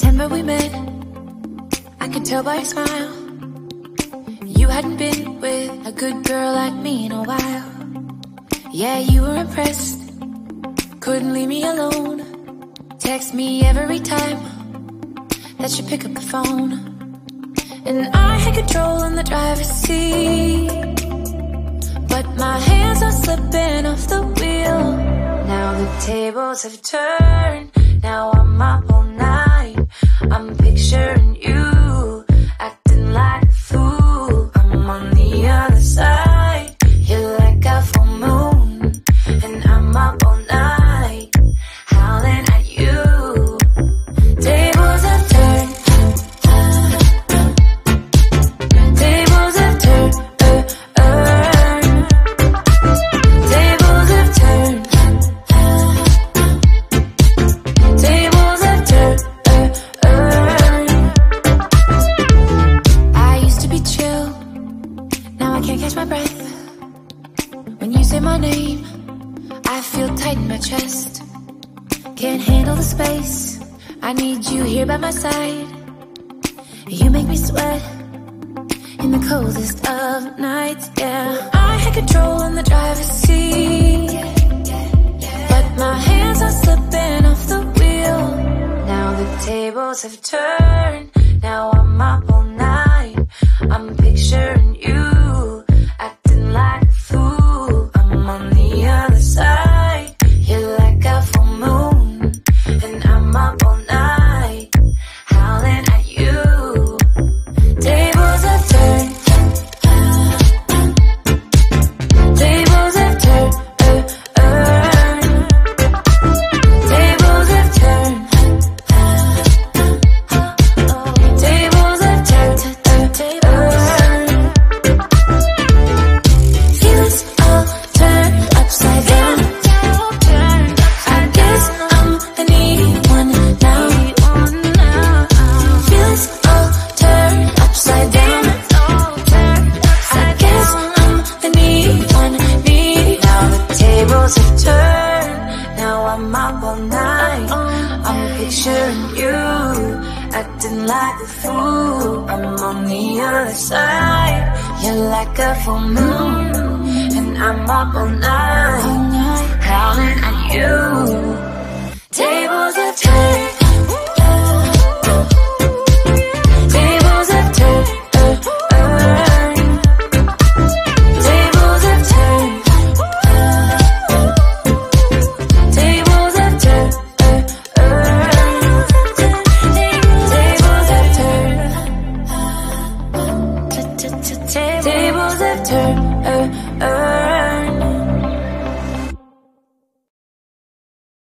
September we met, I could tell by your smile. You hadn't been with a good girl like me in a while. Yeah, you were impressed, couldn't leave me alone. Text me every time that you pick up the phone. And I had control in the driver's seat, but my hands are slipping off the wheel. Now the tables have turned, now I'm up all night. I'm picturing you, acting like a fool. I'm on the other side, you're like a full moon. And I'm up all night, howling at you. Tables have turned, tables have turned, tables have turned, tables have turned. I used to be chill, now I can't catch my breath. When you say my name, I feel tight in my chest. Can't handle the space, I need you here by my side. You make me sweat in the coldest of nights, yeah. I had control in the driver's seat, but my hands are slipping off the wheel. Now the tables have turned, now I'm up all night. I'm picturing you, acting like a fool. I'm on the other side, you're like a full moon. And I'm up all night, howling at you. Tables have turned, tables have turned, tables have turned, tables have turned, feelings all turned upside down. I guess I'm the needy one now. Feelings all turned upside down. I guess I'm the needy one, needy. Now the tables have turned, now I'm up all night. I'm picturing you, acting like a fool. I'm on the other side, you're like a full moon. And I'm up all night, howling at you. Tables have turned, tables have turned, tables have turned, tables have turned, tables have turned, tables have turned.